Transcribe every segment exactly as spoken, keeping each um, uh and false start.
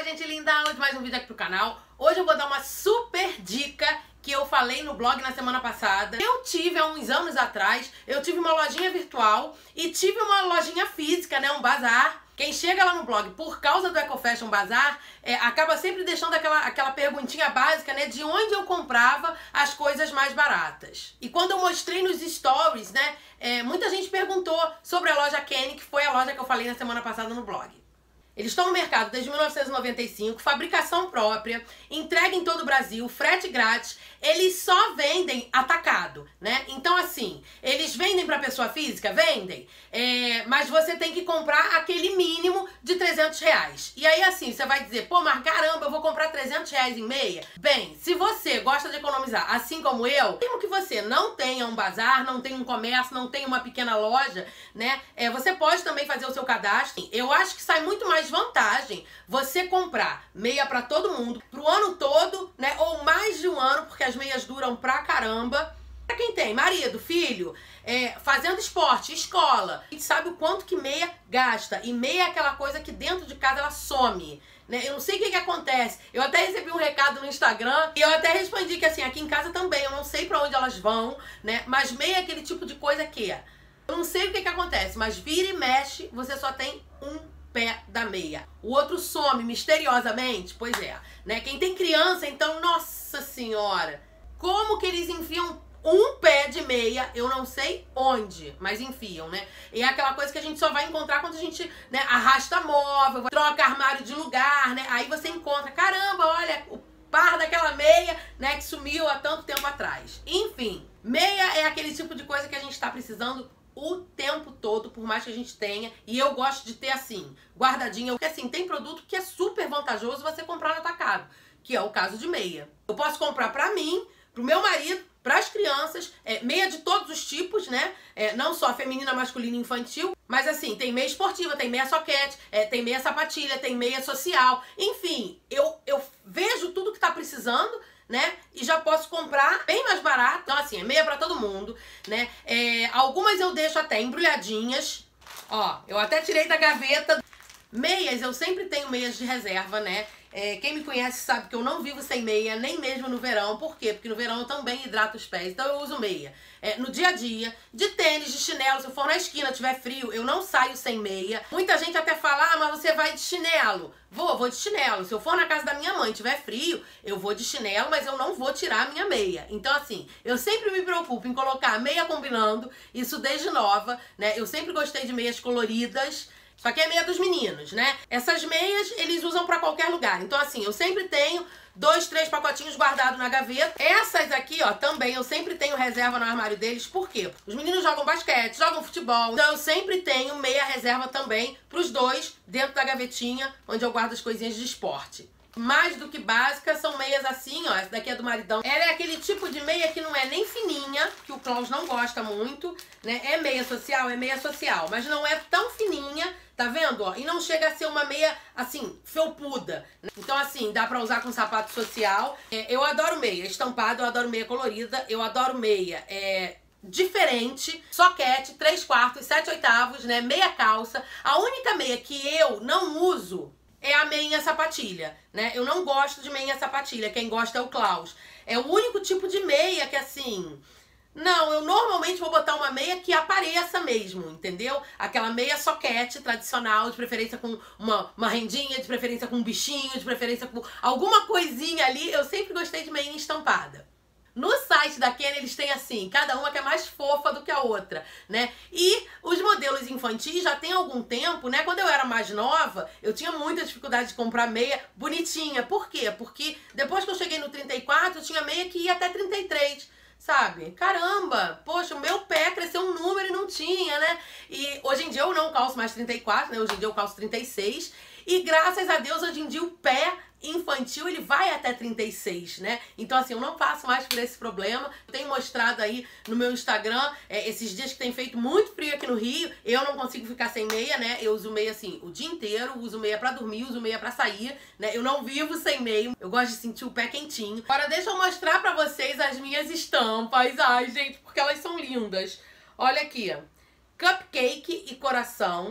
gente linda! Hoje mais um vídeo aqui pro canal. Hoje eu vou dar uma super dica que eu falei no blog na semana passada. Eu tive há uns anos atrás, eu tive uma lojinha virtual e tive uma lojinha física, né, um bazar. Quem chega lá no blog por causa do Eco Fashion Bazar, é, acaba sempre deixando aquela, aquela perguntinha básica, né, de onde eu comprava as coisas mais baratas. E quando eu mostrei nos stories, né, é, muita gente perguntou sobre a loja Kenny, que foi a loja que eu falei na semana passada no blog. Eles estão no mercado desde mil novecentos e noventa e cinco, fabricação própria, entrega em todo o Brasil, frete grátis. Eles só vendem atacado, né? Então, assim, eles vendem para pessoa física? Vendem. É, mas você tem que comprar aquele mínimo de trezentos reais. E aí, assim, você vai dizer, pô, mas caramba, eu vou comprar trezentos reais em meia? Bem, se você gosta de economizar, assim como eu, mesmo que você não tenha um bazar, não tenha um comércio, não tenha uma pequena loja, né? É, você pode também fazer o seu cadastro. Eu acho que sai muito mais vantagem você comprar meia pra todo mundo, pro ano todo, né, ou mais de um ano, porque as meias duram pra caramba. Pra quem tem marido, filho, é, fazendo esporte, escola, a gente sabe o quanto que meia gasta, e meia é aquela coisa que dentro de casa ela some, né? Eu não sei o que que acontece. Eu até recebi um recado no Instagram e eu até respondi que assim, aqui em casa também, eu não sei pra onde elas vão, né, mas meia é aquele tipo de coisa que é, eu não sei o que que acontece, mas vira e mexe, você só tem um pé da meia. O outro some misteriosamente, pois é, né? Quem tem criança, então, nossa senhora, como que eles enfiam um pé de meia, eu não sei onde, mas enfiam, né? E é aquela coisa que a gente só vai encontrar quando a gente, né, arrasta móvel, troca armário de lugar, né? Aí você encontra, caramba, olha, o par daquela meia, né, que sumiu há tanto tempo atrás. Enfim, meia é aquele tipo de coisa que a gente tá precisando o tempo todo, por mais que a gente tenha, e eu gosto de ter assim, guardadinha, porque assim, tem produto que é super vantajoso você comprar no atacado, que é o caso de meia. Eu posso comprar pra mim, pro meu marido, pras crianças, é, meia de todos os tipos, né, é, não só feminina, masculina e infantil, mas assim, tem meia esportiva, tem meia soquete, é, tem meia sapatilha, tem meia social, enfim, eu, eu vejo tudo que tá precisando, né? E já posso comprar bem mais barato. Então assim, é meia pra todo mundo, né? É, algumas eu deixo até embrulhadinhas. Ó, eu até tirei da gaveta. Meias, eu sempre tenho meias de reserva, né? É, quem me conhece sabe que eu não vivo sem meia, nem mesmo no verão. Por quê? Porque no verão eu também hidrato os pés, então eu uso meia. É, no dia a dia, de tênis, de chinelo, se eu for na esquina, tiver frio, eu não saio sem meia. Muita gente até fala, ah, mas você vai de chinelo. Vou, vou de chinelo. Se eu for na casa da minha mãe e tiver frio, eu vou de chinelo, mas eu não vou tirar a minha meia. Então assim, eu sempre me preocupo em colocar a meia combinando, isso desde nova, né? Eu sempre gostei de meias coloridas. Só que é meia dos meninos, né? Essas meias eles usam pra qualquer lugar. Então assim, eu sempre tenho dois, três pacotinhos guardados na gaveta. Essas aqui, ó, também eu sempre tenho reserva no armário deles. Por quê? Os meninos jogam basquete, jogam futebol. Então eu sempre tenho meia reserva também pros dois dentro da gavetinha onde eu guardo as coisinhas de esporte. Mais do que básica, são meias assim, ó, essa daqui é do maridão. Ela é aquele tipo de meia que não é nem fininha, que o Klaus não gosta muito, né? É meia social, é meia social, mas não é tão fininha, tá vendo, ó? E não chega a ser uma meia, assim, felpuda. Então, assim, dá pra usar com sapato social. É, eu adoro meia estampada, eu adoro meia colorida, eu adoro meia, é... diferente, soquete, três quartos, sete oitavos, né? Meia calça. A única meia que eu não uso é a meia sapatilha, né? Eu não gosto de meia sapatilha, quem gosta é o Klaus. É o único tipo de meia que assim... Não, eu normalmente vou botar uma meia que apareça mesmo, entendeu? Aquela meia soquete tradicional, de preferência com uma, uma rendinha, de preferência com um bichinho, de preferência com alguma coisinha ali. Eu sempre gostei de meia estampada. No site da Kenny eles têm assim, cada uma que é mais fofa do que a outra, né? E os modelos infantis já tem algum tempo, né? Quando eu era mais nova, eu tinha muita dificuldade de comprar meia bonitinha. Por quê? Porque depois que eu cheguei no trinta e quatro, eu tinha meia que ia até trinta e três. Sabe? Caramba, poxa, o meu pé cresceu um número e não tinha, né? E hoje em dia eu não calço mais trinta e quatro, né? Hoje em dia eu calço trinta e seis. E graças a Deus, hoje em dia o pé infantil ele vai até trinta e seis, né? Então assim, eu não passo mais por esse problema. Eu tenho mostrado aí no meu Instagram, é, esses dias que tem feito muito frio aqui no Rio, eu não consigo ficar sem meia, né? Eu uso meia assim o dia inteiro, uso meia pra dormir, uso meia pra sair, né? Eu não vivo sem meia, eu gosto de sentir o pé quentinho. Agora deixa eu mostrar pra vocês as minhas estampas, ai gente, porque elas são lindas. Olha aqui, cupcake e coração.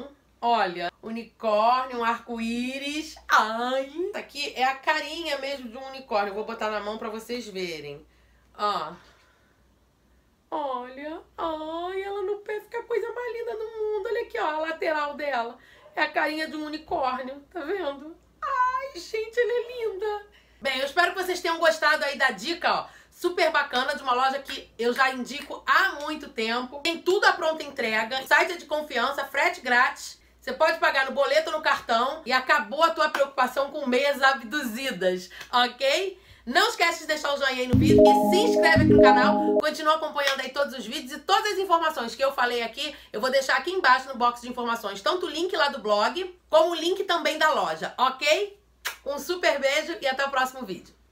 Olha, unicórnio, um arco-íris. Ai, isso aqui é a carinha mesmo de um unicórnio. Eu vou botar na mão pra vocês verem. Ó. Olha, ai, ela no pé fica a coisa mais linda do mundo. Olha aqui, ó, a lateral dela. É a carinha de um unicórnio, tá vendo? Ai, gente, ela é linda. Bem, eu espero que vocês tenham gostado aí da dica, ó. Super bacana, de uma loja que eu já indico há muito tempo. Tem tudo à pronta entrega, site é de confiança, frete grátis. Você pode pagar no boleto ou no cartão e acabou a tua preocupação com meias abduzidas, ok? Não esquece de deixar o joinha aí no vídeo e se inscreve aqui no canal. Continua acompanhando aí todos os vídeos e todas as informações que eu falei aqui, eu vou deixar aqui embaixo no box de informações. Tanto o link lá do blog, como o link também da loja, ok? Um super beijo e até o próximo vídeo.